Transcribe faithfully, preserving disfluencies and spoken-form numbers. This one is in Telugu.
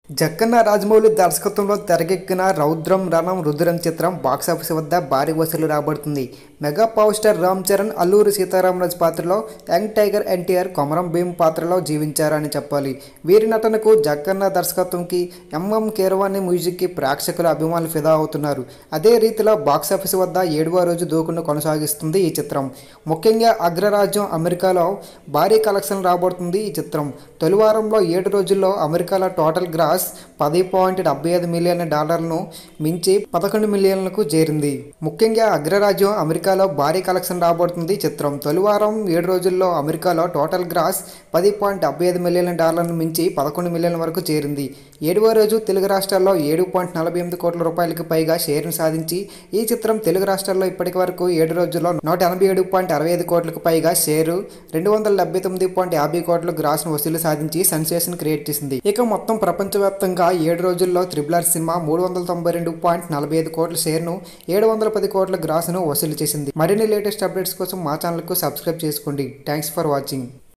జక్కన్న రాజమౌళి దర్శకత్వంలో తెరకెక్కిన రౌద్రం రణం రుద్రం చిత్రం బాక్సాఫీస్ వద్ద భారీ వసూలు రాబడుతుంది. Mega power star Ram Charan Alluri Seetharamaraju పాత్రలో, యంగ్ టైగర్ ఎన్టీఆర్ కొమరం భీమ్ పాత్రలో జీవించారని చెప్పాలి. వీరి నటనకు జక్కన్న దర్శకత్వంకి, ఎంఎం కీరవాణి మ్యూజిక్కి ప్రేక్షకుల అభిమానులు ఫిదా అవుతున్నారు. అదే రీతిలో బాక్సాఫీస్ వద్ద ఏడవ రోజు దూకుడును కొనసాగిస్తుంది ఈ చిత్రం. ముఖ్యంగా అగ్రరాజ్యం అమెరికాలో భారీ కలెక్షన్ రాబడుతుంది ఈ చిత్రం. తొలి వారంలో ఏడు రోజుల్లో అమెరికాలో టోటల్ గ్రాస్ పది పాయింట్ డెబ్బై ఐదు మిలియన్ల డాలర్లను మించి పదకొండు మిలియన్లకు చేరింది. ముఖ్యంగా అగ్రరాజ్యం అమెరికాలో భారీ కలెక్షన్ రాబడుతుంది చిత్రం. తొలి వారం ఏడు రోజుల్లో అమెరికాలో టోటల్ గ్రాస్ పది పాయింట్ డెబ్బై ఐదు మిలియన్ల డాలర్లను మించి పదకొండు మిలియన్ల వరకు చేరింది. ఏడవ రోజు తెలుగు రాష్ట్రాల్లో ఏడు పాయింట్ నలభై ఎనిమిది కోట్ల రూపాయలకు పైగా షేర్ను సాధించి ఈ చిత్రం తెలుగు రాష్ట్రాల్లో ఇప్పటి వరకు ఏడు రోజుల్లో నూట ఎనభై ఏడు పాయింట్ అరవై ఐదు కోట్లకు పైగా షేరు, రెండు వందల డెబ్బై తొమ్మిది పాయింట్ యాభై కోట్ల గ్రాస్ను వసూలు సాధించి సెన్సేషన్ క్రియేట్ చేసింది. ఇక మొత్తం ప్రపంచవ్యాప్తంగా ఏడు రోజుల్లో త్రిబుల్ ఆర్ సినిమా మూడు వందల తొంభై రెండు పాయింట్ నలభై ఐదు కోట్ల షేర్ను, ఏడు వందల పది కోట్ల గ్రాస్ను వసూలు చేసింది. మరిన్ని లేటెస్ట్ అప్డేట్స్ కోసం మా ఛానల్కు సబ్స్క్రైబ్ చేసుకోండి. Thanks for watching.